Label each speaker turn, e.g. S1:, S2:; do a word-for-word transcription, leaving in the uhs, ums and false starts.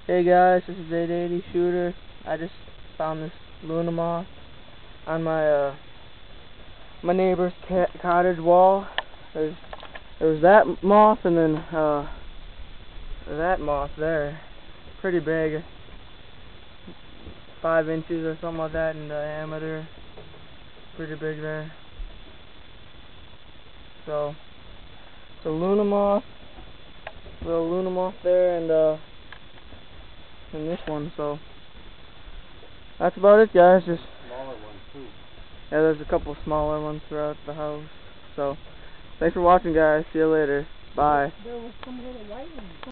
S1: Hey guys, this is eight eighty Shooter. I just found this Luna moth on my uh my neighbor's cat cottage wall. There's there was that moth and then uh that moth there, pretty big, five inches or something like that in diameter, pretty big there. So the Luna moth, little Luna moth there, and uh. and this one, so that's about it, guys. Just
S2: smaller ones too.
S1: Yeah, there's a couple smaller ones throughout the house. So thanks for watching, guys. See you later. Bye.
S3: There was some little white ones.